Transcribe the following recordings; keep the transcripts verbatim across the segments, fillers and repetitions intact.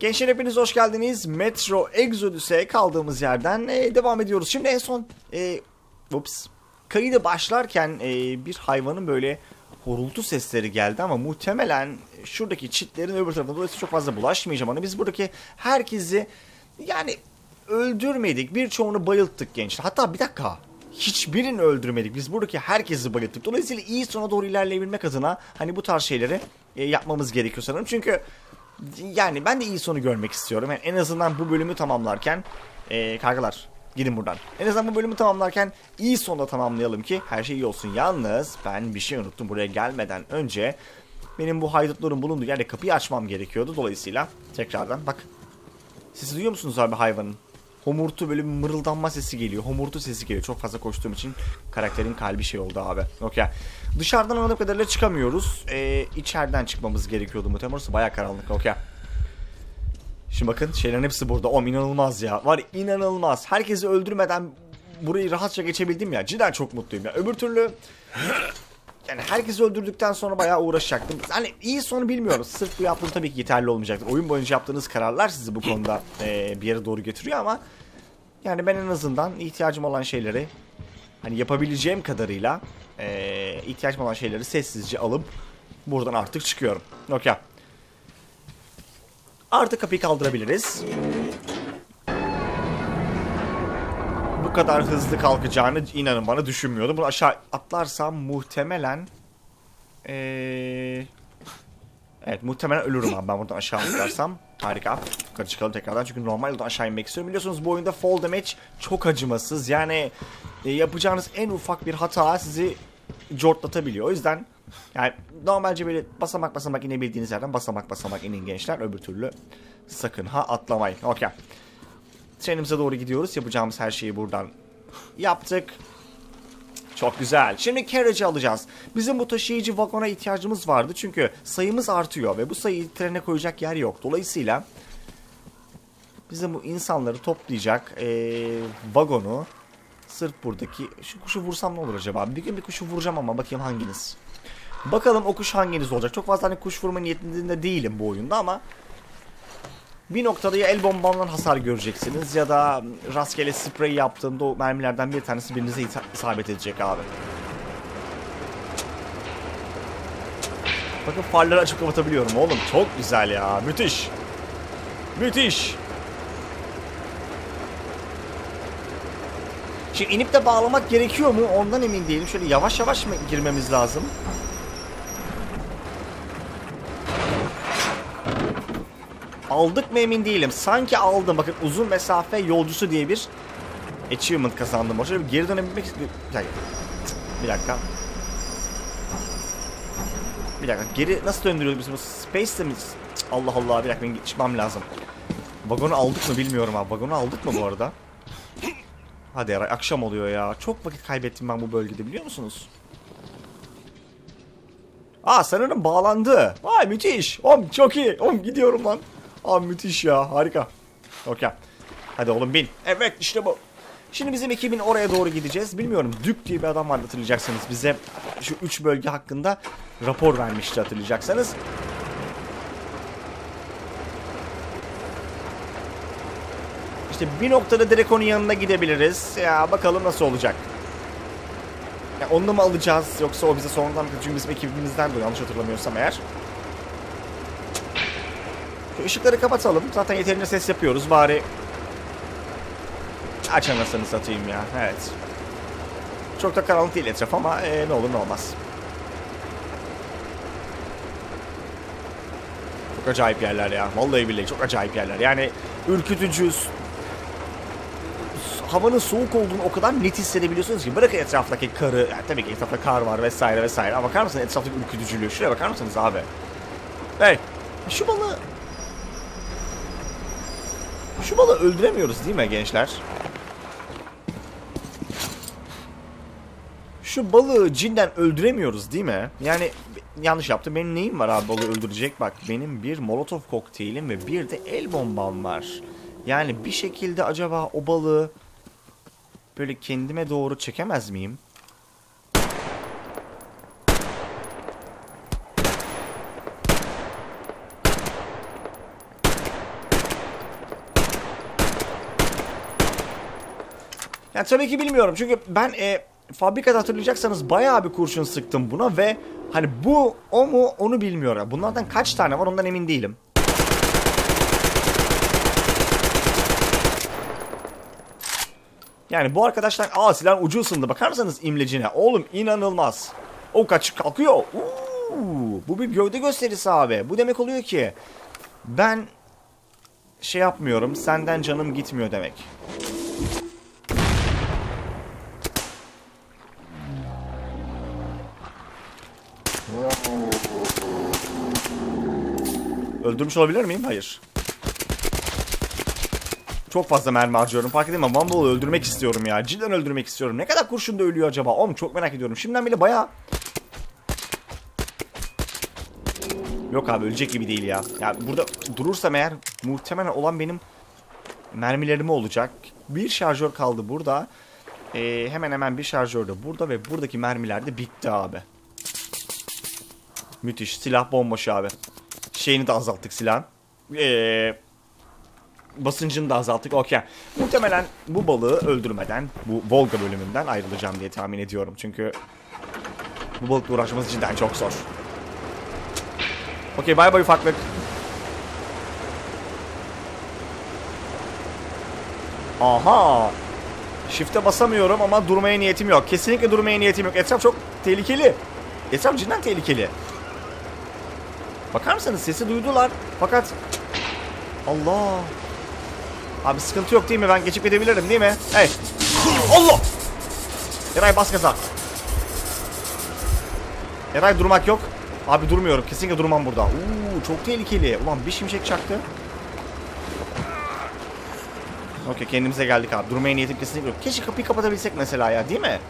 Gençler hepiniz hoş geldiniz. Metro Exodus'e kaldığımız yerden e, devam ediyoruz. Şimdi en son e, ups, kayıda başlarken e, bir hayvanın böyle horultu sesleri geldi ama muhtemelen şuradaki çitlerin öbür tarafında, dolayısıyla çok fazla bulaşmayacağım ona. Biz buradaki herkesi yani öldürmedik. Birçoğunu bayılttık gençler. Hatta bir dakika. Hiçbirini öldürmedik. Biz buradaki herkesi bayılttık. Dolayısıyla iyi sona doğru ilerleyebilmek adına hani bu tarz şeyleri e, yapmamız gerekiyor sanırım. Çünkü yani ben de iyi sonu görmek istiyorum. Yani en azından bu bölümü tamamlarken e, kargalar gidin buradan. En azından bu bölümü tamamlarken iyi sonda tamamlayalım ki her şey iyi olsun. Yalnız ben bir şey unuttum buraya gelmeden önce. Benim bu haydutların bulunduğu yerde kapıyı açmam gerekiyordu. Dolayısıyla tekrardan bak. Siz duyuyor musunuz abi hayvanın? Homurtu böyle bir mırıldanma sesi geliyor. Homurtu sesi geliyor. Çok fazla koştuğum için karakterin kalbi şey oldu abi. Okey. Dışarıdan anladığım kadarıyla çıkamıyoruz. Ee, içeriden çıkmamız gerekiyordu muhtemelen. Orası bayağı karanlık. Okey. Şimdi bakın şeylerin hepsi burada. Om inanılmaz ya. Var inanılmaz. Herkesi öldürmeden burayı rahatça geçebildim ya. Cidden çok mutluyum ya. Öbür türlü yani herkesi öldürdükten sonra bayağı uğraşacaktım. Hani iyi sonu bilmiyoruz. Sırf bu yaptığım tabii ki yeterli olmayacaktır. Oyun boyunca yaptığınız kararlar sizi bu konuda e, bir yere doğru getiriyor ama yani ben en azından ihtiyacım olan şeyleri hani yapabileceğim kadarıyla e, ihtiyacım olan şeyleri sessizce alıp buradan artık çıkıyorum. Okey. Artık kapıyı kaldırabiliriz. Bu kadar hızlı kalkacağını inanın bana düşünmüyordum. Bunu aşağı atlarsam muhtemelen ee... evet muhtemelen ölürüm abi ben buradan aşağı atlarsam. Harika. Yukarı çıkalım tekrardan çünkü normalde aşağı inmek istiyorum. Biliyorsunuz bu oyunda fall damage çok acımasız. Yani e, yapacağınız en ufak bir hata sizi cortlatabiliyor. O yüzden yani normalce böyle basamak basamak inebildiğiniz yerden basamak basamak inin gençler. Öbür türlü sakın ha atlamayın. Okey. Trenimize doğru gidiyoruz. Yapacağımız her şeyi buradan yaptık. Çok güzel. Şimdi carriage'i alacağız. Bizim bu taşıyıcı vagona ihtiyacımız vardı. Çünkü sayımız artıyor ve bu sayıyı trene koyacak yer yok. Dolayısıyla bizim bu insanları toplayacak ee, vagonu sırf buradaki... Şu kuşu vursam ne olur acaba? Bir gün bir kuşu vuracağım ama bakayım hanginiz. Bakalım o kuş hanginiz olacak. Çok fazla hani kuş vurma niyetinde değilim bu oyunda ama bir noktada ya el bombamdan hasar göreceksiniz ya da rastgele sprey yaptığımda o mermilerden bir tanesi birinize isabet edecek abi. Bakın farları açıp kapatabiliyorum oğlum. Çok güzel ya. Müthiş. Müthiş. Şimdi inip de bağlamak gerekiyor mu? Ondan emin değilim. Şöyle yavaş yavaş mı girmemiz lazım? Aldık mı emin değilim. Sanki aldım. Bakın uzun mesafe yolcusu diye bir achievement kazandım. Şöyle bir geri dönebilmek istiyorum. Bir dakika. Bir dakika. Geri nasıl döndürüyoruz biz bu space'te miyiz? Allah Allah. Bir dakika ben çıkmam lazım. Vagonu aldık mı bilmiyorum abi. Vagonu aldık mı bu arada? Hadi yaray. Akşam oluyor ya. Çok vakit kaybettim ben bu bölgede biliyor musunuz? Aa sanırım bağlandı. Vay müthiş. Oğlum çok iyi. Oğlum gidiyorum lan. Abi müthiş ya harika. Okey. Hadi oğlum bin. Evet işte bu. Şimdi bizim ekibin oraya doğru gideceğiz. Bilmiyorum Dük diye bir adam vardı hatırlayacaksınız. Bize şu üç bölge hakkında rapor vermişti hatırlayacaksanız. İşte bir noktada direkt onun yanına gidebiliriz. Ya bakalım nasıl olacak. Ya onu da mı alacağız yoksa o bize sonradan çünkü bizim ekibimizden de yanlış hatırlamıyorsam eğer. Şu ışıkları kapatalım. Zaten yeterince ses yapıyoruz. Bari aç anasını satayım ya. Evet. Çok da karanlık değil etraf ama ee, ne olur ne olmaz. Çok acayip yerler ya. Vallahi billahi çok acayip yerler. Yani ürkütücü. Havanın soğuk olduğunu o kadar net hissedebiliyorsunuz ki. Bırakın etraftaki karı. Yani tabii ki etrafta kar var vesaire vesaire. Ama bakar mısınız etraftaki ürkütücülüğü? Şuraya bakar mısınız abi? Hey. Şu balığı... Şu balığı öldüremiyoruz değil mi gençler? Şu balığı cinden öldüremiyoruz değil mi? Yani yanlış yaptım. Benim neyim var abi balığı öldürecek? Bak benim bir molotov kokteylim ve bir de el bombam var. Yani bir şekilde acaba o balığı böyle kendime doğru çekemez miyim? Yani tabii ki bilmiyorum. Çünkü ben e, fabrikada hatırlayacaksanız bayağı bir kurşun sıktım buna ve hani bu o mu onu bilmiyorum. Bunlardan kaç tane var ondan emin değilim. Yani bu arkadaşlar aa silahın ucu ısındı. Bakar mısınız imlecine? Oğlum inanılmaz. O kaç kalkıyor. Uuu, bu bir gövde gösterisi abi. Bu demek oluyor ki ben şey yapmıyorum. Senden canım gitmiyor demek. Öldürmüş olabilir miyim? Hayır. Çok fazla mermi harcıyorum. Fark edeyim ama Bumble'ı öldürmek istiyorum ya. Cidden öldürmek istiyorum. Ne kadar kurşunda ölüyor acaba? Oğlum çok merak ediyorum. Şimdiden bile bayağı... Yok abi ölecek gibi değil ya. Ya burada durursam eğer muhtemelen olan benim mermilerim olacak. Bir şarjör kaldı burada. Ee, hemen hemen bir şarjör de burada ve buradaki mermiler de bitti abi. Müthiş. Silah bomboş abi. Şeyini de azalttık silahın. Eee... Basıncını da azalttık. Okey. Muhtemelen bu balığı öldürmeden bu Volga bölümünden ayrılacağım diye tahmin ediyorum. Çünkü bu balıkla uğraşması cidden çok zor. Okey, bay bay ufaklık. Aha. Shift'e basamıyorum ama durmaya niyetim yok. Kesinlikle durmaya niyetim yok. Etraf çok tehlikeli. Etraf cidden tehlikeli. Bakar mısınız? Sesi duydular. Fakat... Allah... Abi sıkıntı yok değil mi? Ben geçip gidebilirim değil mi? Hey. Allah! Eray bas gaza. Eray durmak yok. Abi durmuyorum. Kesinlikle durmam burada. Uuu çok tehlikeli. Ulan bir şimşek çaktı. Okey kendimize geldik abi. Durmaya niyetim kesinlikle yok. Keşke kapıyı kapatabilsek mesela ya değil mi?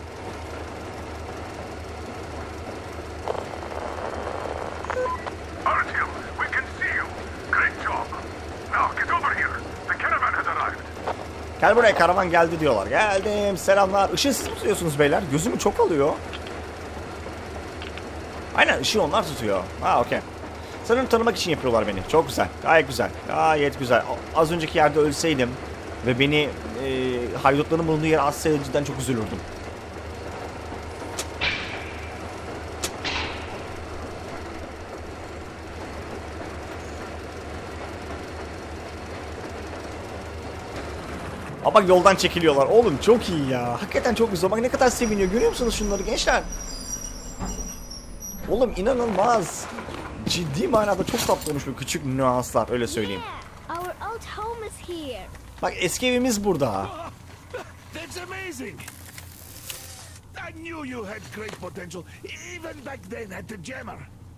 Gel buraya karavan geldi diyorlar. Geldim selamlar. Işığı siz mi tutuyorsunuz beyler? Gözümü çok alıyor. Aynen ışığı onlar tutuyor. Ha okey. Sanırım tanımak için yapıyorlar beni. Çok güzel. Gayet güzel. Gayet güzel. Az önceki yerde ölseydim ve beni e, haydutların bulunduğu yere atsaydı cidden çok üzülürdüm. Aa bak yoldan çekiliyorlar. Oğlum çok iyi ya. Hakikaten çok güzel. Bak ne kadar seviniyor. Görüyor musunuz şunları gençler? Oğlum inanılmaz. Ciddi manada çok tatlı olmuş bu küçük nüanslar. Öyle söyleyeyim. Bak eski evimiz burada. That's amazing. I knew you had great potential even back then at the Jammer.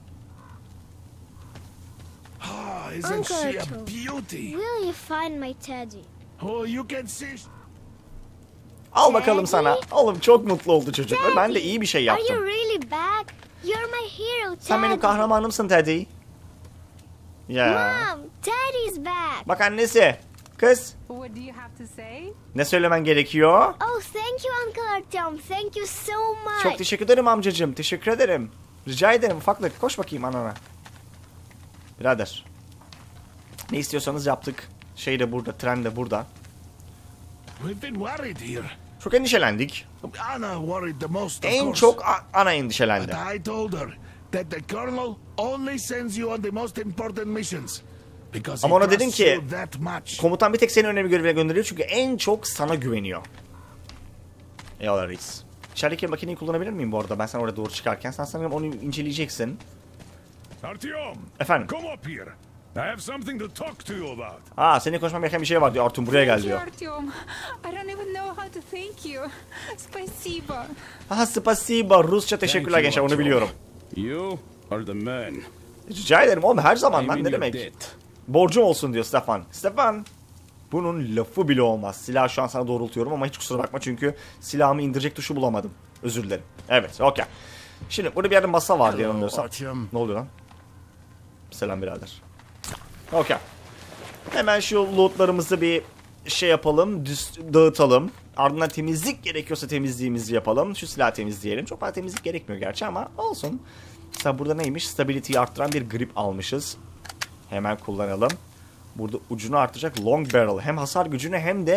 Ah, isn't she a beauty? Will you find my teddy? Oh, you can see. Al bakalım sana. Oğlum çok mutlu oldu çocuk. Ve ben de iyi bir şey yaptım. Are you really back? You're my hero, Teddy. Sen benim kahramanımsın Teddy. Ya. Mom, Teddy's back. Bak annesi. Kız. What do you have to say? Ne söylemen gerekiyor? Oh, thank you Uncle Artyom. Thank you so much. Çok teşekkür ederim amcacığım. Teşekkür ederim. Rica ederim ufaklık. Koş bakayım anana. Birader. Ne istiyorsanız yaptık. Şey de burada, tren de burada. We've been worried here. Çok endişelendik. Anna worried the most, of En course. çok ana endişelendi. But I told her that the Colonel only sends you on the most important missions. Because Ama ona he dedim trusts ki you that much. komutan bir tek senin önemli görevine gönderiyor çünkü en çok sana güveniyor. Eyvallah reis. İçerideki makineyi kullanabilir miyim bu arada? Ben sen oraya doğru çıkarken sen sanırım onu inceleyeceksin. Artyom, Efendim. come up here. I have something to talk to you about. Aa seninle konuşmam gereken bir şey var diyor. Artyom buraya gel Thank you, diyor. Artyom. I don't even know how to thank you. Spasibo. Aha spasiba. Rusça teşekkürler gençler onu biliyorum. You are the man. Rica ederim oğlum her zaman I'm lan in ne your demek. debt. Borcum olsun diyor Stefan. Stefan. Bunun lafı bile olmaz. Silahı şu an sana doğrultuyorum ama hiç kusura bakma çünkü silahımı indirecek tuşu bulamadım. Özür dilerim. Evet okey. Şimdi burada bir yerde masa var diye anlıyorsam. Artyom. Ne oluyor lan? Selam birader. Okey. Hemen şu lootlarımızı bir şey yapalım. Düz, dağıtalım. Ardından temizlik gerekiyorsa temizliğimizi yapalım. Şu silahı temizleyelim. Çok fazla temizlik gerekmiyor gerçi ama olsun. Mesela burada neymiş? Stability'yi arttıran bir grip almışız. Hemen kullanalım. Burada ucunu artacak long barrel. Hem hasar gücünü hem de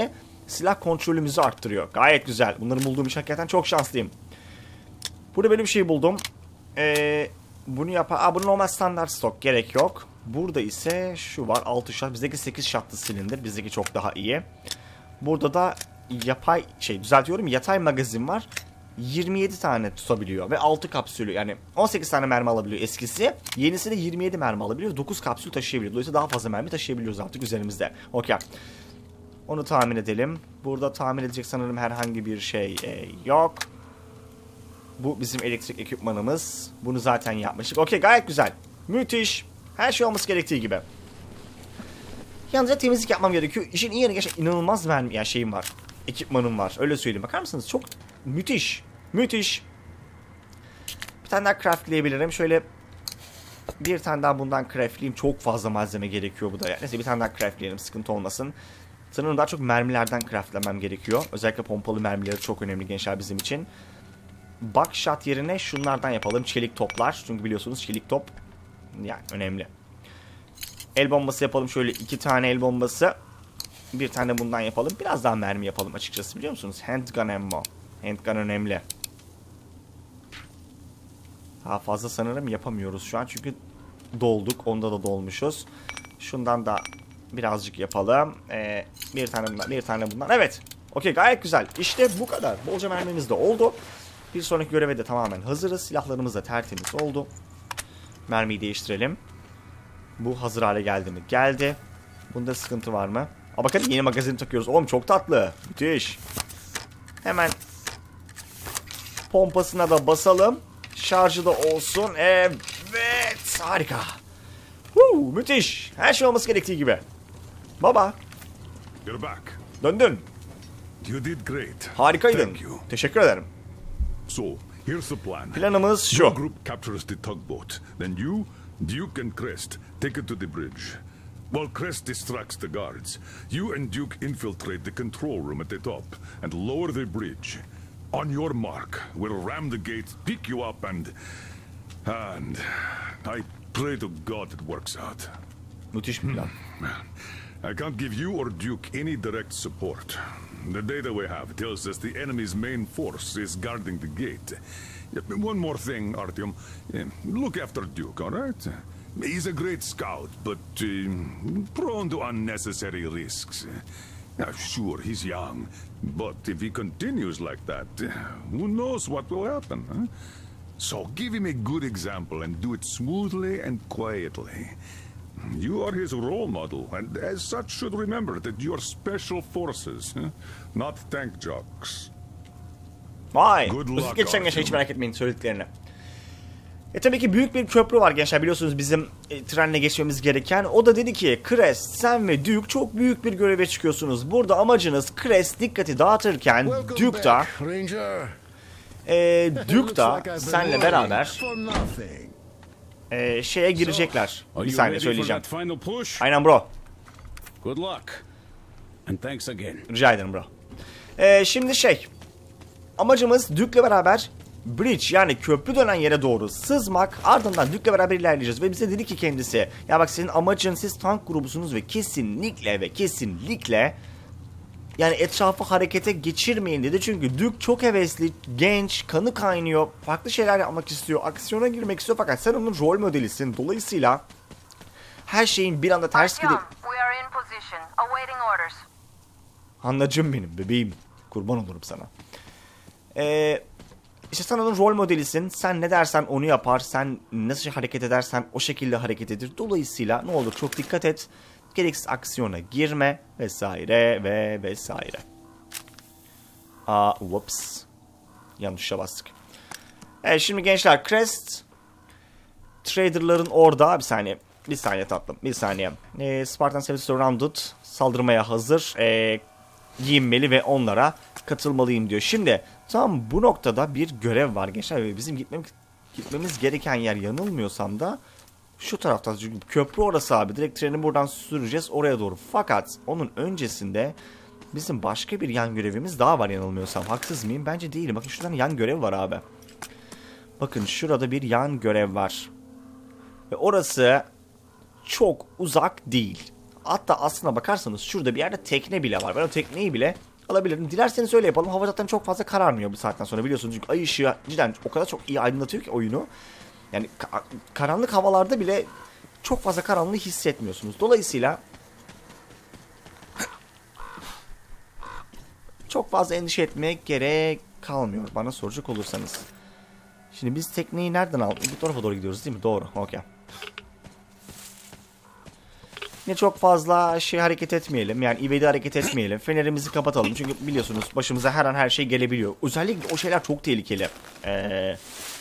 silah kontrolümüzü arttırıyor. Gayet güzel. Bunları bulduğum iş hakikaten çok şanslıyım. Burada böyle bir şey buldum. Ee, bunu yapar. Aa, bunun normal standart stok. Gerek yok. Burada ise şu var. altı shot. Bizdeki sekiz shotlı silindir. Bizdeki çok daha iyi. Burada da yapay şey düzeltiyorum. Yatay magazin var. yirmi yedi tane tutabiliyor. Ve altı kapsülü. Yani on sekiz tane mermi alabiliyor eskisi. Yenisi de yirmi yedi mermi alabiliyor. dokuz kapsül taşıyabiliyor. Dolayısıyla daha fazla mermi taşıyabiliyoruz artık üzerimizde. Okey. Onu tahmin edelim. Burada tahmin edecek sanırım herhangi bir şey e, yok. Bu bizim elektrik ekipmanımız. Bunu zaten yapmıştık. Okey, gayet güzel. Müthiş. Her şey olması gerektiği gibi. Yalnızca temizlik yapmam gerekiyor. İşin iyi yanı gerçekten inanılmaz mermi yani şeyim var. Ekipmanım var. Öyle söyleyeyim. Bakar mısınız? Çok müthiş. Müthiş. Bir tane daha craftlayabilirim. Şöyle bir tane daha bundan craftlayayım. Çok fazla malzeme gerekiyor bu da. Yani. Neyse bir tane daha craftlayalım. Sıkıntı olmasın. Sanırım daha çok mermilerden craftlamam gerekiyor. Özellikle pompalı mermileri çok önemli gençler bizim için. Buckshot yerine şunlardan yapalım. Çelik toplar. Çünkü biliyorsunuz çelik top yani önemli. El bombası yapalım. Şöyle iki tane el bombası. Bir tane bundan yapalım. Biraz daha mermi yapalım açıkçası, biliyor musunuz? Handgun ammo. Handgun önemli. Daha fazla sanırım yapamıyoruz şu an. Çünkü dolduk. Onda da dolmuşuz. Şundan da birazcık yapalım. Ee, bir tane bundan. Bir tane bundan. Evet. Okey, gayet güzel. İşte bu kadar. Bolca mermimiz de oldu. Bir sonraki göreve de tamamen hazırız. Silahlarımız da tertemiz oldu. Mermiyi değiştirelim. Bu hazır hale geldi mi? Geldi. Bunda sıkıntı var mı? Aa, bakın yeni magazin takıyoruz. Oğlum çok tatlı. Müthiş. Hemen pompasına da basalım. Şarjı da olsun. Evet. Harika. Woo, müthiş. Her şey olması gerektiği gibi. Baba. You're back. Döndün. You did great. Harikaydın. Thank you. Teşekkür ederim. So, here's the plan. Planımız Your şu. group captures the tugboat. Then you, Duke and Crest take it to the bridge. While Crest distracts the guards, you and Duke infiltrate the control room at the top and lower the bridge. On your mark, we'll ram the gate, pick you up, and... And... I pray to God it works out. Müthiş bir plan. I can't give you or Duke any direct support. The data we have tells us the enemy's main force is guarding the gate. One more thing, Artyom. Look after Duke, all right? He's a great scout, but uh, prone to unnecessary risks. Now, sure, he's young, but if he continues like that, who knows what will happen, huh? So give him a good example and do it smoothly and quietly. You are his role model, and as such should remember that you are special forces, huh? Not tank jocks. Vay. Good luck, Üstü geçen gençler, hiç Artyom. merak etmeyin söylediklerini. E tabii ki büyük bir köprü var gençler, biliyorsunuz bizim e, trenle geçmemiz gereken. O da dedi ki Crest, sen ve Duke çok büyük bir göreve çıkıyorsunuz. Burada amacınız Crest dikkati dağıtırken Duke da e, Duke da senle beraber e, şeye girecekler. Are Bir you saniye ready for söyleyeceğim. that final push? Aynen bro. Good luck. And thanks again. Rica ederim bro. E, şimdi şey, amacımız Duke'le beraber bridge yani köprü dönen yere doğru sızmak, ardından Duke'le beraber ilerleyeceğiz ve bize dedi ki kendisi, ya bak senin amacın, siz tank grubusunuz ve kesinlikle ve kesinlikle yani etrafı harekete geçirmeyin dedi. Çünkü Duke çok hevesli, genç, kanı kaynıyor, farklı şeyler yapmak istiyor, aksiyona girmek istiyor, fakat sen onun rol modelisin. Dolayısıyla her şeyin bir anda ters gidip... We are in position, awaiting orders. Annacım benim, bebeğim, kurban olurum sana. Eee... İşte sen onun rol modelisin. Sen ne dersen onu yapar. Sen nasıl hareket edersen o şekilde hareket edir. Dolayısıyla ne olur çok dikkat et. Gereksiz aksiyona girme vesaire ve vesaire. Aa, whoops. Yanlış tuşa bastık. Evet şimdi gençler, Crest Trader'ların orada. Bir saniye. Bir saniye tatlım. Bir saniye. Ee, Spartan Service Surrounded saldırmaya hazır. Ee, giyinmeli ve onlara katılmalıyım diyor. Şimdi tam bu noktada bir görev var gençler ve bizim gitmemiz, gitmemiz gereken yer, yanılmıyorsam da şu tarafta. Çünkü köprü orası abi. Direkt treni buradan süreceğiz oraya doğru. Fakat onun öncesinde bizim başka bir yan görevimiz daha var yanılmıyorsam. Haksız mıyım? Bence değilim. Bakın şuradan yan görev var abi. Bakın şurada bir yan görev var. Ve orası çok uzak değil. Hatta aslına bakarsanız şurada bir yerde tekne bile var. Ben o tekneyi bile alabilirim. Dilerseniz öyle yapalım. Hava zaten çok fazla kararmıyor bu saatten sonra biliyorsunuz. Çünkü ay ışığı cidden o kadar çok iyi aydınlatıyor ki oyunu. Yani ka karanlık havalarda bile çok fazla karanlığı hissetmiyorsunuz. Dolayısıyla çok fazla endişe etmeye gerek kalmıyor bana soracak olursanız. Şimdi biz tekneyi nereden aldık? Bu tarafa doğru gidiyoruz değil mi? Doğru. Okey. Ne çok fazla şey hareket etmeyelim. Yani ivedi hareket etmeyelim. Fenerimizi kapatalım. Çünkü biliyorsunuz başımıza her an her şey gelebiliyor. Özellikle o şeyler çok tehlikeli. Ee,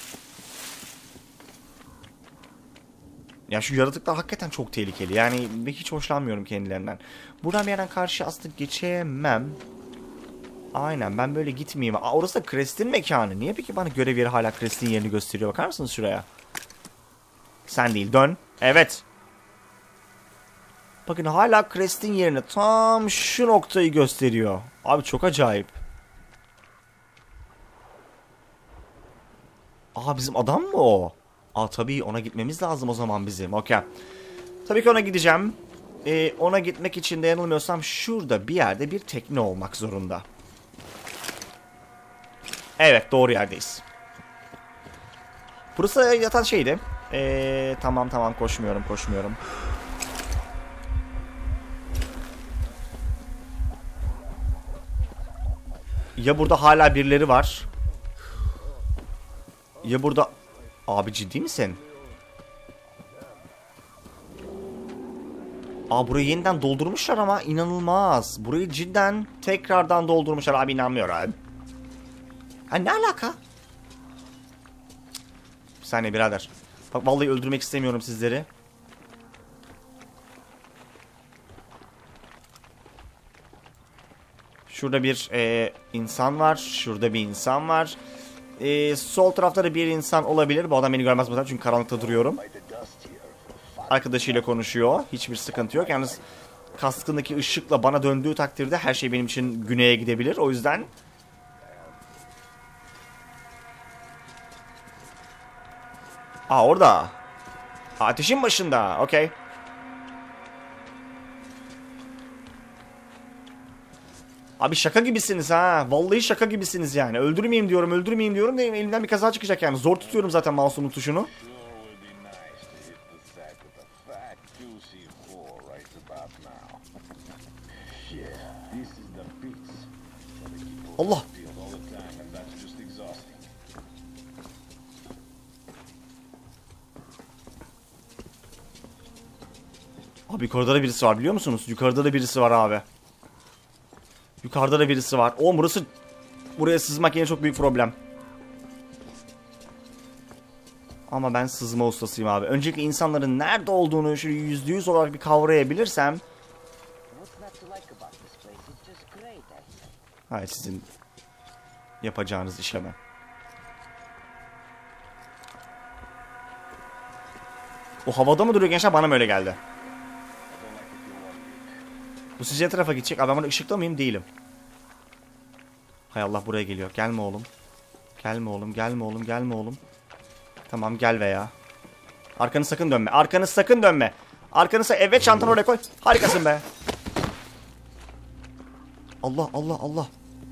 ya şu yaratıklar hakikaten çok tehlikeli. Yani hiç hoşlanmıyorum kendilerinden. Buradan bir yerden karşı aslında geçemem. Aynen ben böyle gitmeyeyim. Aa, orası da Crest'in mekanı. Niye peki bana görev yeri hala Crest'in yerini gösteriyor? Bakar mısınız şuraya? Sen değil dön. Evet. Bakın hala Crest'in yerini tam şu noktayı gösteriyor. Abi çok acayip. Aa bizim adam mı o? Aa tabii ona gitmemiz lazım o zaman bizim. Okey. Tabii ki ona gideceğim. Ee, ona gitmek için de yanılmıyorsam şurada bir yerde bir tekne olmak zorunda. Evet doğru yerdeyiz. Burası yatan şeydi. Ee, tamam tamam koşmuyorum koşmuyorum. Ya burada hala birileri var. Ya burada... Abi ciddi misin? Aa burayı yeniden doldurmuşlar ama inanılmaz. Burayı cidden tekrardan doldurmuşlar abi inanmıyorum. Ha ne alaka? Bir saniye birader. Bak vallahi öldürmek istemiyorum sizleri. Şurada bir e, insan var. Şurada bir insan var. E, sol tarafta da bir insan olabilir. Bu adam beni görmez zaten çünkü karanlıkta duruyorum. Arkadaşıyla konuşuyor. Hiçbir sıkıntı yok. Yalnız kaskındaki ışıkla bana döndüğü takdirde her şey benim için güneye gidebilir. O yüzden... Aa orada. Ateşin başında. Okey. Abi şaka gibisiniz ha. Vallahi şaka gibisiniz yani. Öldürmeyeyim diyorum, öldürmeyeyim diyorum. Elimden bir kaza çıkacak yani. Zor tutuyorum zaten mouse'un tuşunu. Allah. Abi yukarıda da birisi var biliyor musunuz? Yukarıda da birisi var abi. Yukarıda da birisi var. O burası... Buraya sızmak yine çok büyük problem. Ama ben sızma ustasıyım abi. Öncelikle insanların nerede olduğunu şöyle yüzde yüz olarak bir kavrayabilirsem... Hayır sizin... Yapacağınız işe ben. O havada mı duruyor gençler? Bana mı öyle geldi? Bu sizce ne tarafa gidecek? Abi ben burada ışıkta mıyım? Değilim. Hay Allah buraya geliyor. Gelme oğlum. Gelme oğlum. Gelme oğlum. Gelme oğlum. Tamam gel veya. Arkanı sakın dönme. Arkanı sakın dönme. Arkanı sakın. Evet çantanı oraya koy. Harikasın be. Allah Allah Allah.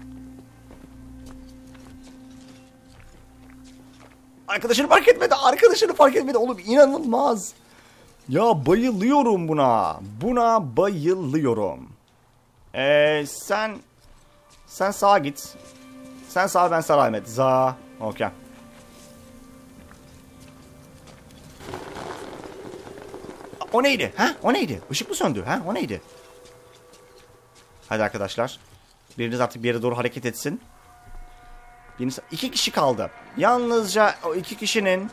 Arkadaşını fark etmedi. Arkadaşını fark etmedi. Oğlum inanılmaz. Ya bayılıyorum buna. Buna bayılıyorum. Ee, sen... Sen sağa git. Sen sağa ben sağa Ahmet. Za. Okey. O neydi? Ha? O neydi? Işık mı söndü? Ha? O neydi? Hadi arkadaşlar. Biriniz artık bir yere doğru hareket etsin. Biriniz... İki kişi kaldı. Yalnızca o iki kişinin...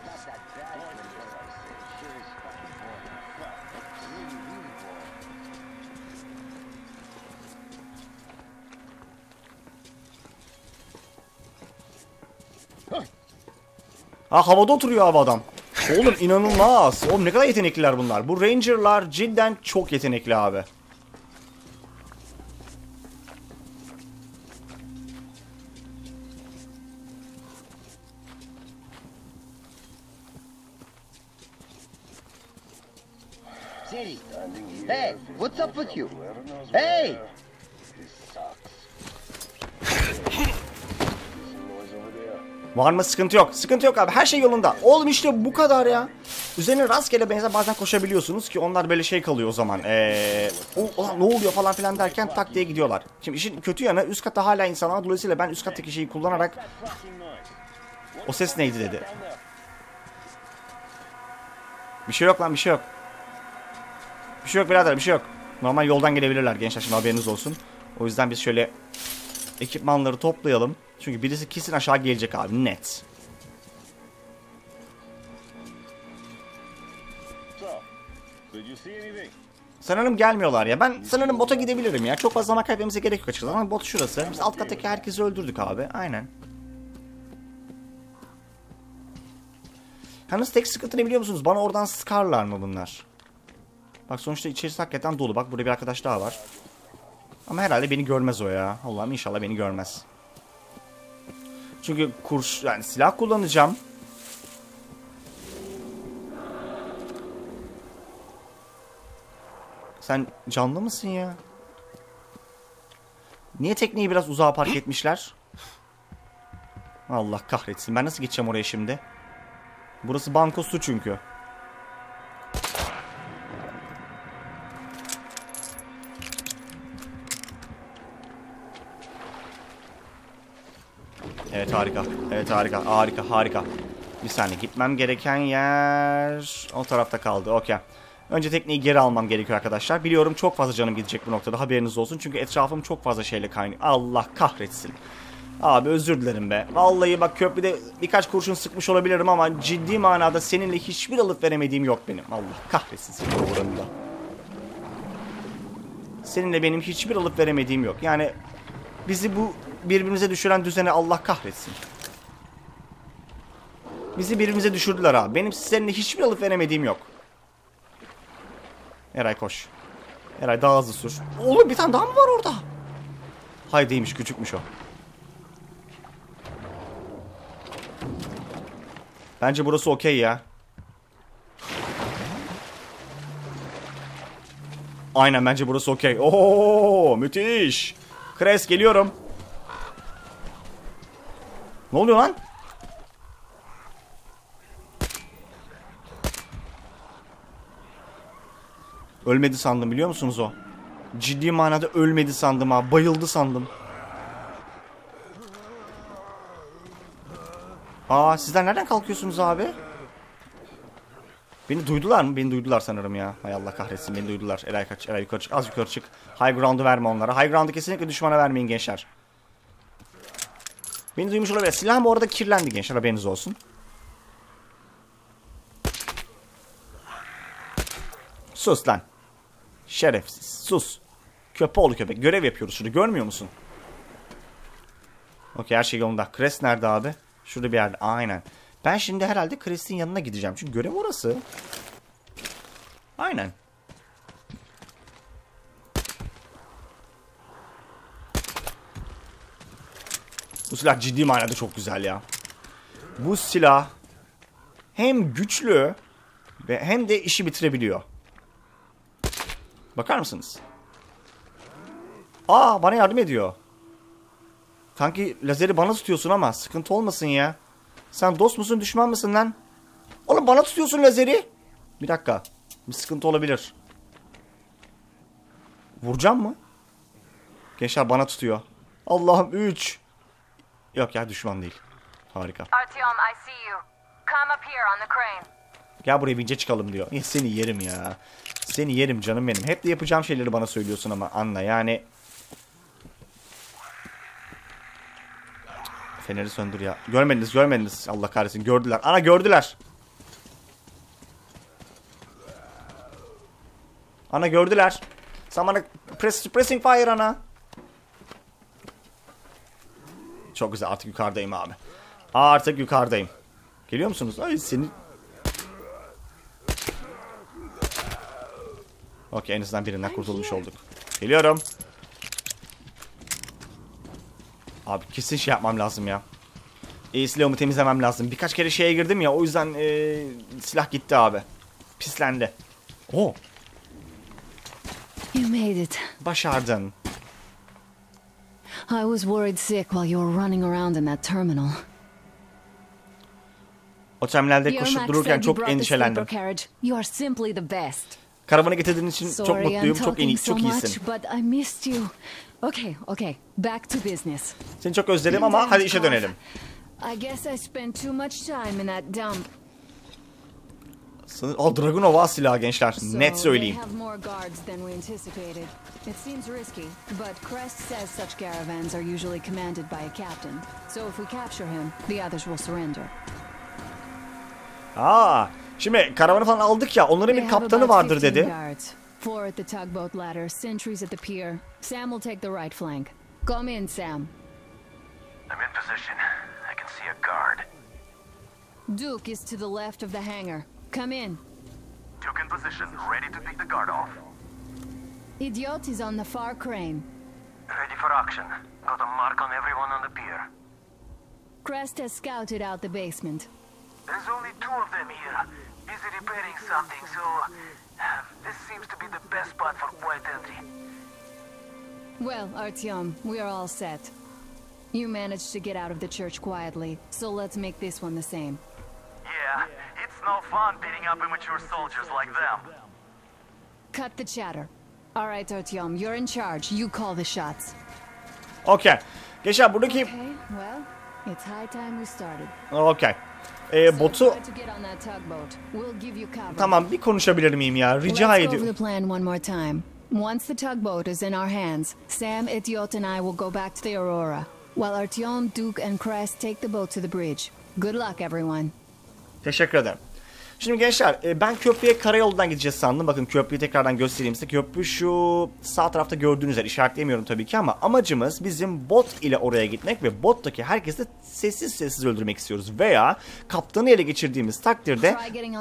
Ha havada oturuyor abi adam. Oğlum inanılmaz. Oğlum ne kadar yetenekliler bunlar. Bu Ranger'lar cidden çok yetenekli abi. Hey, what's up with you? Hey! Var mı? Sıkıntı yok. Sıkıntı yok abi. Her şey yolunda. Oğlum işte bu kadar ya. Üzerine rastgele benzer bazen koşabiliyorsunuz ki onlar böyle şey kalıyor o zaman. Eee o, ne oluyor falan filan derken tak diye gidiyorlar. Şimdi işin kötü yanı üst katta hala insanlar. Dolayısıyla ben üst kattaki şeyi kullanarak o ses neydi dedi. Bir şey yok lan, bir şey yok. Bir şey yok birader, bir şey yok. Normal yoldan gelebilirler gençler, şimdi haberiniz olsun. O yüzden biz şöyle ekipmanları toplayalım. Çünkü birisi kesin aşağı gelecek abi, net. Sanırım gelmiyorlar ya. Ben sanırım bota gidebilirim ya. Çok fazla zaman kaybetmemize gerek yok açıkçası. Ama bot şurası. Biz alt kattaki herkesi öldürdük abi. Aynen. Yalnız tek sıkıntı ne biliyor musunuz? Bana oradan sıkarlar mı bunlar? Bak sonuçta içerisi hakikaten dolu. Bak burada bir arkadaş daha var. Ama herhalde beni görmez o ya. Allah'ım inşallah beni görmez. Çünkü kurş yani silah kullanacağım. Sen canlı mısın ya? Niye tekneyi biraz uzağa park etmişler? Allah kahretsin. Ben nasıl geçeceğim oraya şimdi? Burası bankosu çünkü. Evet harika. Evet harika. Harika harika. Bir saniye, gitmem gereken yer o tarafta kaldı. Okey. Önce tekneyi geri almam gerekiyor arkadaşlar. Biliyorum çok fazla canım gidecek bu noktada, haberiniz olsun. Çünkü etrafım çok fazla şeyle kaynıyor. Allah kahretsin. Abi özür dilerim be. Vallahi bak köprüde birkaç kurşun sıkmış olabilirim ama ciddi manada seninle hiçbir alıp veremediğim yok benim. Allah kahretsin seni oranında. Seninle benim hiçbir alıp veremediğim yok. Yani bizi bu birbirimize düşüren düzene Allah kahretsin. Bizi birbirimize düşürdüler abi. Benim seninle hiçbir alıp veremediğim yok. Eray koş. Eray daha hızlı sür. Oğlum bir tane daha mı var orada? Hayır değilmiş, küçükmüş o. Bence burası okey ya. Aynen bence burası okey. Oo müthiş. Kres geliyorum. Ne oluyor lan? Ölmedi sandım biliyor musunuz o? Ciddi manada ölmedi sandım ha. Bayıldı sandım. Aa sizler nereden kalkıyorsunuz abi? Beni duydular mı? Beni duydular sanırım ya. Hay Allah kahretsin, beni duydular. Eray kaç, Eray yukarı çık. Az yukarı çık. High ground'u verme onlara. High ground'u kesinlikle düşmana vermeyin gençler. Beni duymuş olabilir. Silahım bu arada kirlendi gençler, haberiniz olsun. Sus lan. Şerefsiz. Sus. Köpoğlu köpek. Görev yapıyoruz şurada. Görmüyor musun? Okey her şey yolunda. Crest nerede abi? Şurada bir yerde. Aynen. Ben şimdi herhalde Crest'in yanına gideceğim. Çünkü görev orası. Aynen. Bu silah ciddi manada çok güzel ya. Bu silah hem güçlü ve hem de işi bitirebiliyor. Bakar mısınız? Aa bana yardım ediyor. Sanki lazeri bana tutuyorsun ama sıkıntı olmasın ya. Sen dost musun düşman mısın lan? Oğlum bana tutuyorsun lazeri. Bir dakika. Bir sıkıntı olabilir. Vuracağım mı? Gençler bana tutuyor. Allah'ım üç. Yok ya düşman değil. Harika. Artyom, I see you. Come up here on the crane. Gel buraya bince çıkalım diyor. Ya seni yerim ya. Seni yerim canım benim. Hep de yapacağım şeyleri bana söylüyorsun ama anla yani. Feneri söndür ya. Görmediniz görmediniz. Allah kahretsin gördüler. Ana gördüler. Ana gördüler. Sen bana press, pressing fire ana. Çok güzel artık yukarıdayım abi. Artık yukarıdayım. Geliyor musunuz? Ay seni. Okey en azından birinden kurtulmuş olduk. Geliyorum. Abi kesin şey yapmam lazım ya. E, silahımı temizlemem lazım. Birkaç kere şeye girdim ya o yüzden e, silah gitti abi. Pislendi. Oo. You made it. Başardın. I was worried sick while you were running around in that terminal. O terminalde koşup dururken çok endişelendim. You are simply the best. Karavanı getirdiğin için çok mutluyum. Çok iyi, çok iyisin. But I missed you. Okay, okay. Back to business. Seni çok özledim ama hadi işe dönelim. I guess I spent too much time in that dump. O Dragunova silahı gençler. Net söyleyeyim. It seems risky, but Crest says such caravans are usually commanded by a captain. So if we capture him, the others will surrender. Aa, şimdi karavanı falan aldık ya. Onların bir kaptanı vardır dedi. Four at the tugboat ladder, sentries at the pier. Sam will take the right flank. Come in, Sam. I'm in position. I can see a guard. Duke is to the left of the hangar. Come in. Duke in position, ready to pick the guard off. Idiot is on the far crane. Ready for action. Got a mark on everyone on the pier. Crest has scouted out the basement. There's only two of them here. Busy repairing something, so this seems to be the best spot for quiet entry. Well, Artyom, we are all set. You managed to get out of the church quietly, so let's make this one the same. Yeah, it's no fun beating up immature soldiers like them. Cut the chatter. All right, Artyom, you're in charge. You call the shots. Okay. Gençler buradaki... Okay, well, it's high time we started. Okay. Ee, botu... Tamam, bir konuşabilir miyim ya? Rica ediyorum. Let's go over the plan one more time. Once the tugboat is in our hands, Sam, Idiot and I will go back to the Aurora, while Artyom, Duke and Crest take the boat to the bridge. Good luck, everyone. Teşekkür ederim. Şimdi gençler, ben köprüye karayolundan gideceğiz sandım. Bakın köprüyü tekrardan göstereyim size. Köprü şu sağ tarafta gördüğünüz yer. İşaretleyemiyorum tabii ki ama amacımız bizim bot ile oraya gitmek ve bottaki herkesi sessiz sessiz öldürmek istiyoruz. Veya kaptanı ele geçirdiğimiz takdirde...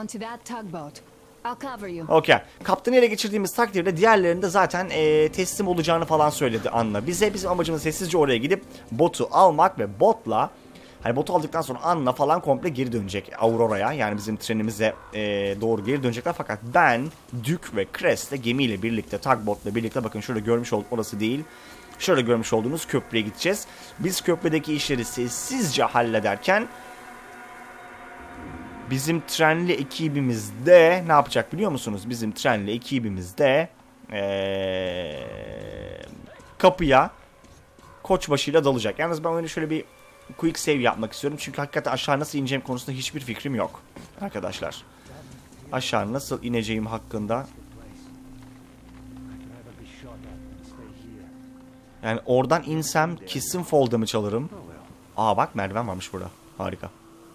Okey. Kaptanı ele geçirdiğimiz takdirde diğerlerinde zaten e, teslim olacağını falan söyledi Anna. Bize bizim amacımız sessizce oraya gidip botu almak ve botla... Hani botu aldıktan sonra Anna falan komple geri dönecek Aurora'ya. Yani bizim trenimize e, doğru geri dönecekler. Fakat ben, Duke ve Crest'le gemiyle birlikte, tugboat'la birlikte bakın şurada görmüş olduk, orası değil. Şöyle görmüş olduğunuz köprüye gideceğiz. Biz köprüdeki işleri sessizce hallederken bizim trenli ekibimiz de ne yapacak biliyor musunuz? Bizim trenli ekibimiz de ee, kapıya koçbaşıyla dalacak. Yalnız ben oyunu şöyle bir quick save yapmak istiyorum. Çünkü hakikaten aşağı nasıl ineceğim konusunda hiçbir fikrim yok. Arkadaşlar. Aşağı nasıl ineceğim hakkında. Yani oradan insem kesin fall'da mı çalarım? Aa bak merdiven varmış burada. Harika.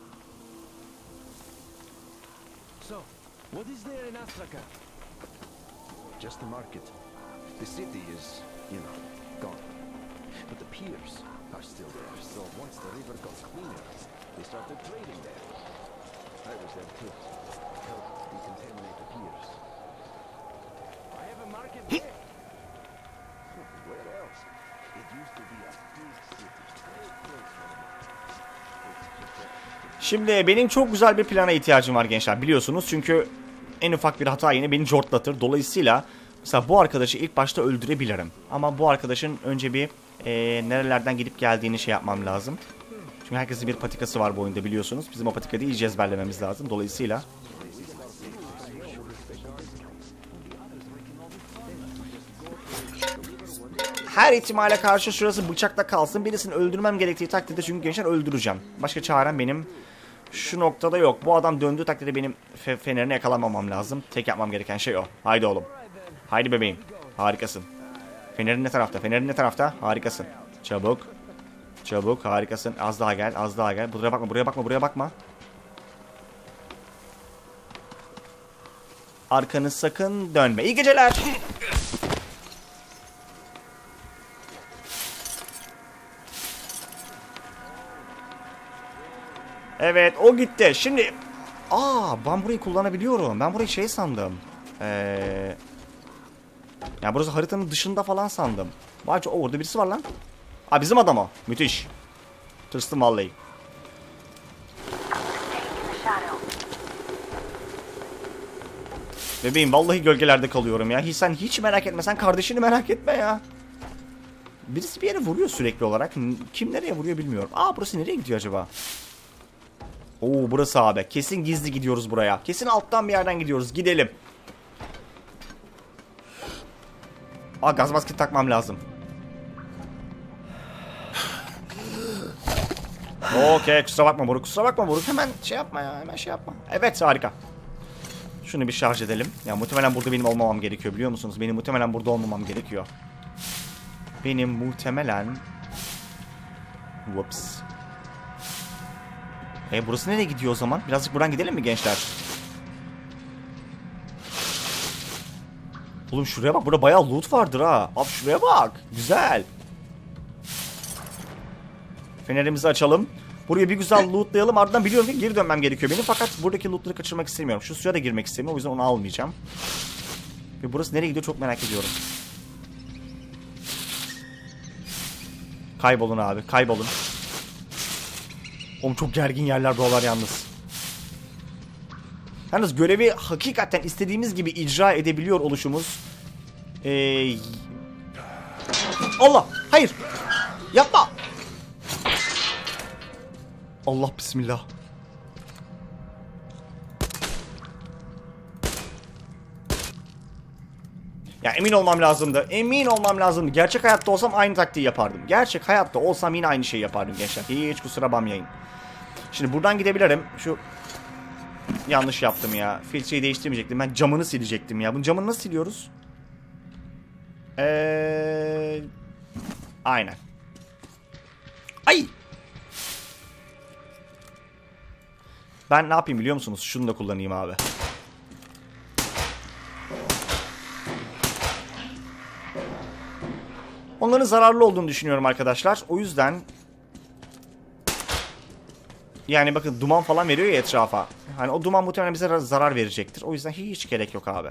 So, what is there in Africa? Just the market. The city is, you know, gone. But the piers are still there. So once the river got cleaner, they started trading there. I was there too. Helped decontaminate the piers. I have a market there. Where else? It used to be a big city. Great place for the market. Şimdi benim çok güzel bir plana ihtiyacım var gençler biliyorsunuz. Çünkü en ufak bir hata yine beni cortlatır. Dolayısıyla mesela bu arkadaşı ilk başta öldürebilirim. Ama bu arkadaşın önce bir e, nerelerden gidip geldiğini şey yapmam lazım. Çünkü herkesin bir patikası var bu oyunda biliyorsunuz. Bizim o patikayı iyice ezberlememiz lazım. Dolayısıyla her ihtimale karşı şurası bıçakta kalsın. Birisini öldürmem gerektiği takdirde çünkü gençler öldüreceğim. Başka çarem benim şu noktada yok. Bu adam döndüğü takdirde benim fe fenerini yakalamamam lazım. Tek yapmam gereken şey o. Haydi oğlum. Haydi bebeğim. Harikasın. Fenerin ne tarafta? Fenerin ne tarafta? Harikasın. Çabuk. Çabuk. Harikasın. Az daha gel. Az daha gel. Buraya bakma. Buraya bakma. Buraya bakma. Arkanı sakın dönme. İyi geceler. Evet o gitti. Şimdi aa ben burayı kullanabiliyorum. Ben burayı şey sandım. Eee ya burası haritanın dışında falan sandım. Vay çok orada birisi var lan. Aa bizim adam o. Müthiş. Tırstım vallahi. Bebeğim vallahi gölgelerde kalıyorum ya. Hiç sen hiç merak etme. Sen kardeşini merak etme ya. Birisi bir yere vuruyor sürekli olarak. Kim nereye vuruyor bilmiyorum. Aa, burası nereye gidiyor acaba? Oo, burası abi. Kesin gizli gidiyoruz buraya. Kesin alttan bir yerden gidiyoruz. Gidelim. Aa, gaz maske takmam lazım. Okey, kusura bakma Buruk. Kusura bakma Buruk. Hemen şey yapma ya. Hemen şey yapma. Evet, harika. Şunu bir şarj edelim. Ya muhtemelen burada benim olmamam gerekiyor, biliyor musunuz? Benim muhtemelen burada olmamam gerekiyor. Benim muhtemelen... Whoops. E burası nereye gidiyor o zaman? Birazcık buradan gidelim mi gençler? Oğlum şuraya bak. Burada bayağı loot vardır ha. Abi şuraya bak. Güzel. Fenerimizi açalım. Buraya bir güzel lootlayalım. Ardından biliyorum ki geri dönmem gerekiyor benim. Fakat buradaki lootları kaçırmak istemiyorum. Şu suya da girmek istemiyorum. O yüzden onu almayacağım. Ve burası nereye gidiyor çok merak ediyorum. Kaybolun abi. Kaybolun. Oğlum çok gergin yerler buralar yalnız. Yalnız görevi hakikaten istediğimiz gibi icra edebiliyor oluşumuz. Ee... Allah! Hayır! Yapma! Allah bismillah. Ya emin olmam lazımdı. Emin olmam lazımdı. Gerçek hayatta olsam aynı taktiği yapardım. Gerçek hayatta olsam yine aynı şeyi yapardım gençler. Hiç kusura bakmayın. Şimdi buradan gidebilirim. Şu yanlış yaptım ya. Filtreyi değiştirmeyecektim. Ben camını silecektim ya. Bunun camını nasıl siliyoruz? Eee... Aynen. Ay! Ben ne yapayım biliyor musunuz? Şunu da kullanayım abi. Onların zararlı olduğunu düşünüyorum arkadaşlar. O yüzden... Yani bakın duman falan veriyor ya etrafa. Hani o duman muhtemelen bize zarar verecektir. O yüzden hiç gerek yok abi.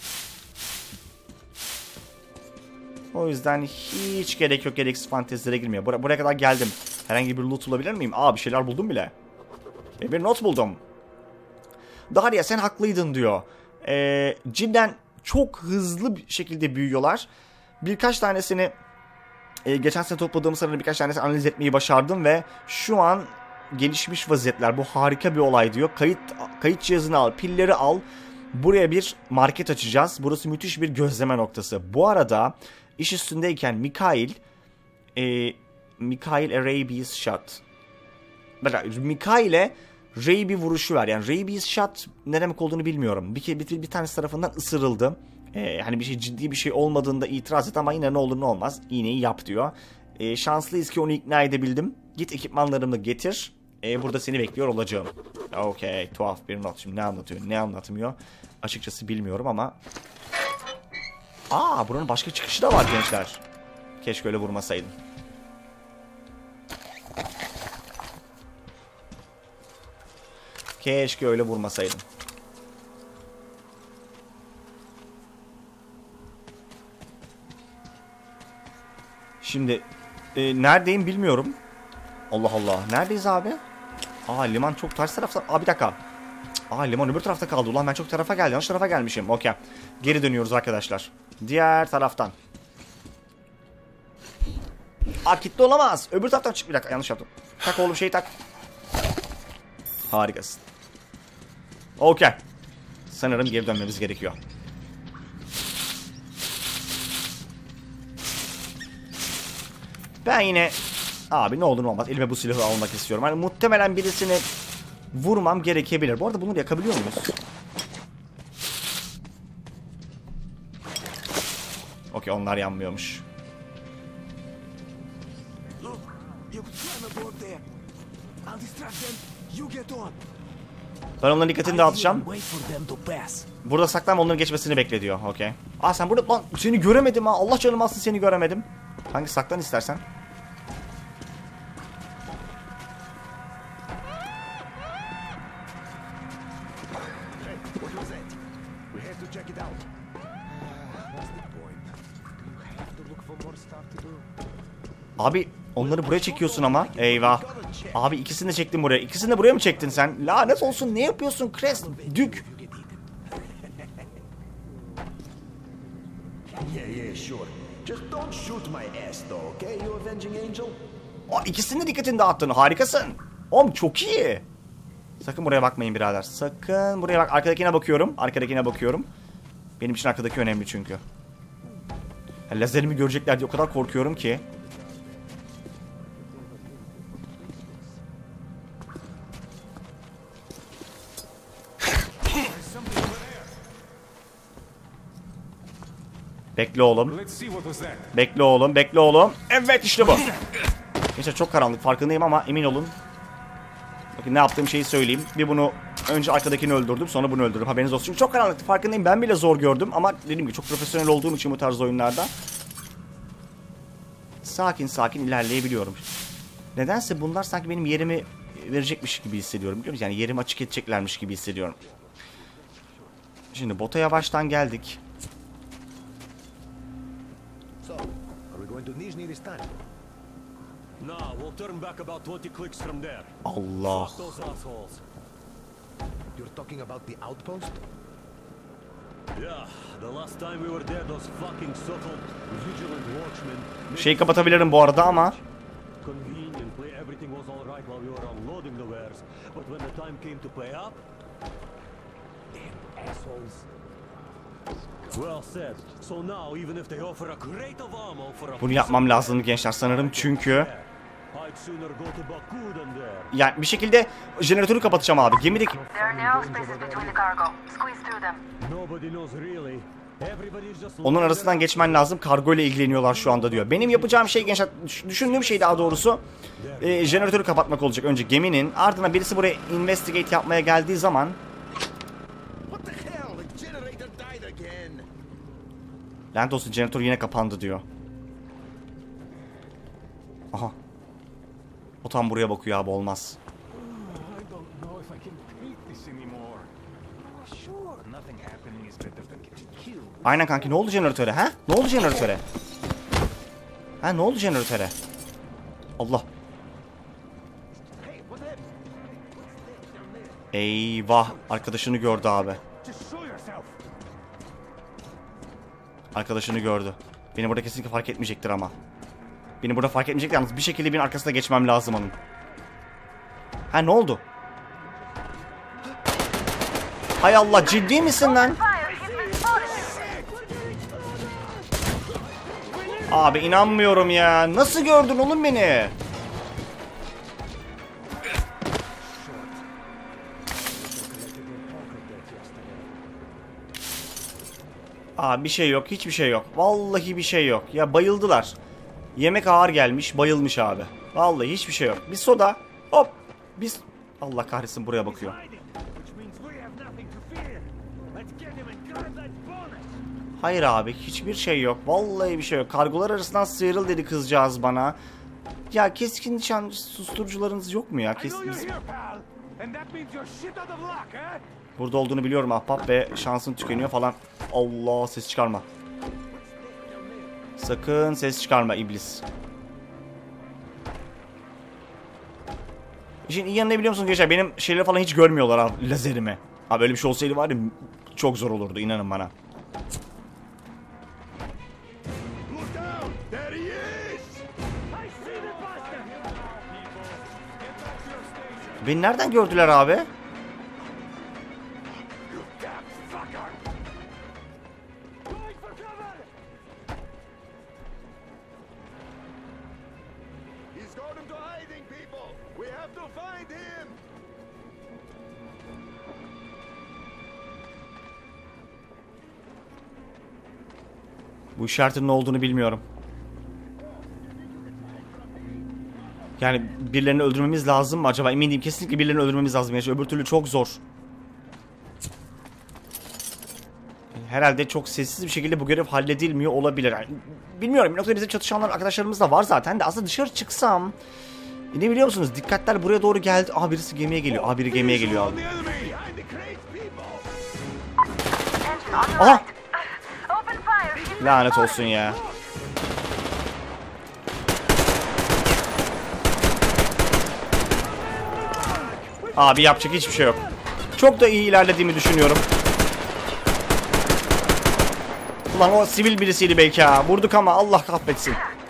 O yüzden hiç gerek yok, gereksiz fantezilere girmiyor. Bur buraya kadar geldim. Herhangi bir loot bulabilir miyim? Aa, bir şeyler buldum bile. Ve bir not buldum. Daria sen haklıydın diyor. Ee, cidden çok hızlı bir şekilde büyüyorlar. Birkaç tanesini e, geçen sene topladığım sırada birkaç tanesini analiz etmeyi başardım ve şu an gelişmiş vaziyetler. Bu harika bir olay diyor. Kayıt kayıt cihazını al, pilleri al. Buraya bir market açacağız. Burası müthiş bir gözleme noktası. Bu arada iş üstündeyken Mikhail e, Mikhail Arabia's shot. Mikhail'e Ray bir vuruşu var. Yani Rabies shot ne demek olduğunu bilmiyorum. Bir, bir, bir tanesi tarafından ısırıldı. Ee, hani bir şey ciddi bir şey olmadığında itiraz et ama yine ne olur ne olmaz. İğneyi yap diyor. Ee, şanslıyız ki onu ikna edebildim. Git ekipmanlarımı getir. Ee, burada seni bekliyor olacağım. Okey, tuhaf bir not. Şimdi ne anlatıyor ne anlatmıyor. Açıkçası bilmiyorum ama. Aa, buranın başka çıkışı da var gençler. Keşke öyle vurmasaydım. Keşke öyle vurmasaydım. Şimdi e, neredeyim bilmiyorum. Allah Allah. Neredeyiz abi? Aa, liman çok ters tarafta. Aa, bir dakika. Aa, liman öbür tarafta kaldı. Ulan ben çok tarafa geldim. Yanlış tarafa gelmişim. Okey. Geri dönüyoruz arkadaşlar. Diğer taraftan. Aa, kilitli olamaz. Öbür taraftan çık. Bir dakika, yanlış yaptım. Tak oğlum, şeyi tak. Harikasın. Okey. Sanırım geri dönmemiz gerekiyor. Ben yine... Abi ne olur ne olmaz. Elime bu silahı almak istiyorum. Hani muhtemelen birisini vurmam gerekebilir. Bu arada bunu yakabiliyor muyuz? Okey, onlar yanmıyormuş. Ben onların dikkatini dağıtacağım. Burada saklanma, onların geçmesini bekle diyor. Okey. Aa, sen burada... Lan seni göremedim ha. Allah canım alsın, seni göremedim. Hangi saklan istersen. Abi onları buraya çekiyorsun ama. Eyvah. Abi ikisini de çektin buraya. İkisini de buraya mı çektin sen? Lanet olsun, ne yapıyorsun Crest? Dük. Yeah, yeah, sure. Just don't shoot my ass though, okay, you avenging angel? O ikisinin de dikkatini dağıttın. Harikasın. Oğlum çok iyi. Sakın buraya bakmayın birader. Sakın buraya bak. Arkadakine bakıyorum. Arkadakine bakıyorum. Benim için arkadaki önemli çünkü. Ya, lazerimi görecekler diye o kadar korkuyorum ki. Bekle oğlum. Bekle oğlum. Bekle oğlum. Evet işte bu. Gençler çok karanlık farkındayım ama emin olun. Bakın ne yaptığım şeyi söyleyeyim. Bir bunu önce arkadakini öldürdüm, sonra bunu öldürdüm. Haberiniz olsun. Çünkü çok karanlıktı, farkındayım. Ben bile zor gördüm ama dediğim gibi çok profesyonel olduğum için bu tarz oyunlarda sakin sakin ilerleyebiliyorum. Nedense bunlar sanki benim yerimi verecekmiş gibi hissediyorum, biliyor musunuz? Yani yerimi açık edeceklermiş gibi hissediyorum. Şimdi bota yavaştan geldik. Allah. You're talking about the outpost? Yeah, the last time we were there, those fucking subtle vigilant watchmen. Şeyi kapatabilirim bu arada ama. Conveniently, everything was all right while we were unloading the wares, but when the time came to pay up, damn assholes. Well said. So now, even if they offer a crate of ammo for a... Bunu yapmam lazım gençler sanırım çünkü. Yani bir şekilde jeneratörü kapatacağım abi. Gemideki... Onun arasından geçmen lazım. Kargo ile ilgileniyorlar şu anda diyor. Benim yapacağım şey gençler, düşündüğüm şey daha doğrusu e, jeneratörü kapatmak olacak. Önce geminin, ardından birisi buraya investigate yapmaya geldiği zaman... Lanet olsun, jeneratör yine kapandı diyor. Aha. O tam buraya bakıyor abi, olmaz. Aynen kanki, ne oldu jeneratöre ha? Ne oldu jeneratöre? Ha ne oldu jeneratöre? Allah. Eyvah, arkadaşını gördü abi. Arkadaşını gördü. Beni burada kesinlikle fark etmeyecektir ama. Beni burada fark etmeyecektir yalnız bir şekilde birinin arkasına geçmem lazım onun. Ha ne oldu? Hay Allah, ciddi misin lan? Abi inanmıyorum ya. Nasıl gördün oğlum beni? Aa bir şey yok, hiçbir şey yok. Vallahi bir şey yok. Ya bayıldılar. Yemek ağır gelmiş, bayılmış abi. Vallahi hiçbir şey yok. Bir soda. Hop. Biz Allah kahretsin, buraya bakıyor. Hayır abi, hiçbir şey yok. Vallahi bir şey yok. Kargolar arasından sıyrıl dedi kızcağız bana. Ya keskin nişan susturucularınız yok mu ya? Keskin... Burada olduğunu biliyorum ahbap ve şansın tükeniyor falan. Allah, ses çıkarma. Sakın ses çıkarma iblis. İşin iyi yanı ne biliyor musunuz gençler? Benim şeyleri falan hiç görmüyorlar abi, lazerimi. Abi öyle bir şey olsaydı var ya, çok zor olurdu, inanın bana. Beni nereden gördüler abi? Bu işaretin ne olduğunu bilmiyorum. Yani birilerini öldürmemiz lazım mı acaba? Emin değilim. Kesinlikle birilerini öldürmemiz lazım. Yani öbür türlü çok zor. Herhalde çok sessiz bir şekilde bu görev halledilmiyor olabilir. Yani bilmiyorum. Bir noktada bizim çatışanlar arkadaşlarımız da var zaten de. Aslında dışarı çıksam... E ne biliyor musunuz? Dikkatler buraya doğru geldi. Aa birisi gemiye geliyor. Aa biri gemiye geliyor abi. Aha! Lanet olsun ya. Abi yapacak hiçbir şey yok. Çok da iyi ilerlediğimi düşünüyorum. Ulan o sivil birisiydi belki ha. Vurduk ama Allah kahretsin.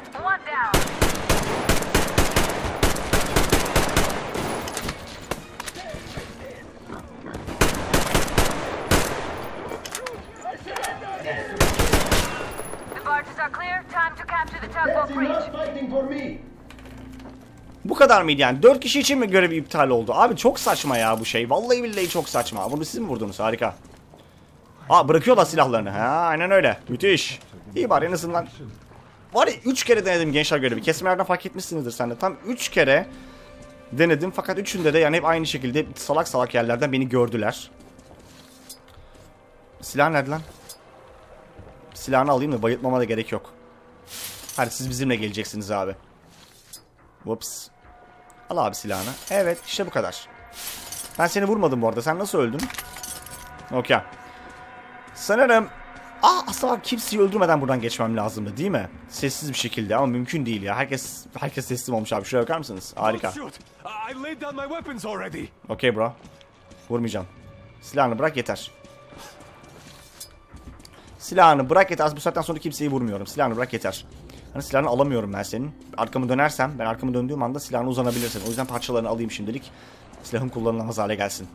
Bu kadar mıydı yani? Dört kişi için mi görev iptal oldu? Abi çok saçma ya bu şey. Vallahi billahi çok saçma. Bunu siz mi vurdunuz? Harika. Aa, bırakıyorlar silahlarını. Ha, aynen öyle. Müthiş. İyi bari en azından. Var ya, üç kere denedim gençler görevi. Kesmelerden fark etmişsinizdir sen de. Tam üç kere denedim. Fakat üçünde de yani hep aynı şekilde salak salak yerlerden beni gördüler. Silah nerede lan? Silahını alayım da bayıltmama da gerek yok. Hadi siz bizimle geleceksiniz abi. Whoops. Al abi silahını. Evet, işte bu kadar. Ben seni vurmadım bu arada. Sen nasıl öldün? Okey. Sanırım... Aa, aslında kimseyi öldürmeden buradan geçmem lazımdı değil mi? Sessiz bir şekilde ama mümkün değil ya. Herkes herkes teslim olmuş abi. Şuraya bakar mısınız? Harika. Okey bro. Vurmayacağım. Silahını bırak yeter. Silahını bırak yeter. Bu saatten sonra kimseyi vurmuyorum. Silahını bırak yeter. Hani silahını alamıyorum ben senin. Arkamı dönersem, ben arkamı döndüğüm anda silahını uzanabilirsin. O yüzden parçalarını alayım şimdilik. Silahım kullanılamaz hale gelsin.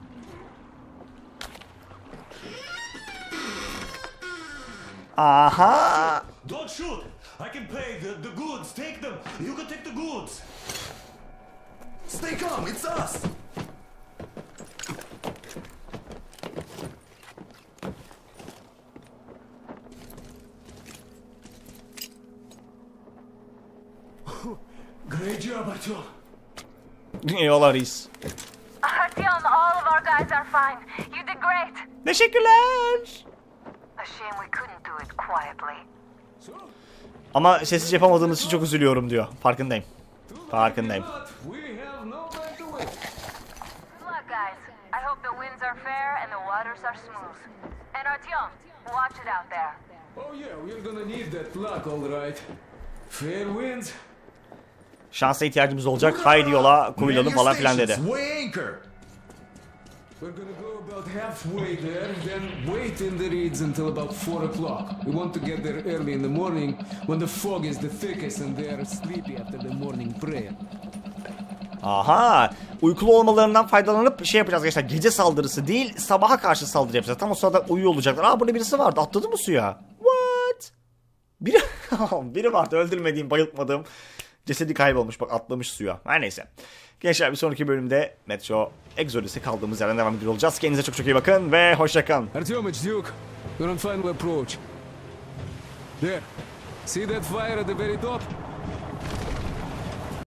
Aha! Don't shoot. I can pay the, the goods. Take them. You can take the goods. Stay calm. It's us. Great job, Artyom. Eyvallah reis. Artyom, all of our guys are fine. You did great. Teşekkürler. A shame we couldn't do it quietly. Ama sessiz yapamadığımız için çok üzülüyorum diyor. Farkındayım. Farkındayım. Good luck, guys. I hope the winds are fair and the waters are smooth. And Artyom, watch it out there. Oh yeah, we're gonna need that luck, all right. Fair winds. Şansa ihtiyacımız olacak. Haydi yola koyulalım falan filan dedi. We're gonna go about halfway there, then wait in the reeds until about four o'clock. We want to get there early in the morning when the fog is the thickest and they are sleepy after the morning prayer. Aha! Uykulu olmalarından faydalanıp şey yapacağız gençler. Gece saldırısı değil, sabaha karşı saldırı yapacağız. Tam o sırada uyuyor olacaklar. Aa, burada birisi vardı. Atladı mı suya? What? Biri, biri vardı. Öldürmediğim, bayıltmadığım. Cesedi kaybolmuş. Bak, atlamış suya. Her neyse. Gençler, bir sonraki bölümde Metro Exodus'e kaldığımız yerden devam ediyor olacağız. Kendinize çok çok iyi bakın ve hoşça kalın. Artyom, it's Duke. We're on final approach. There. See that fire at the very top?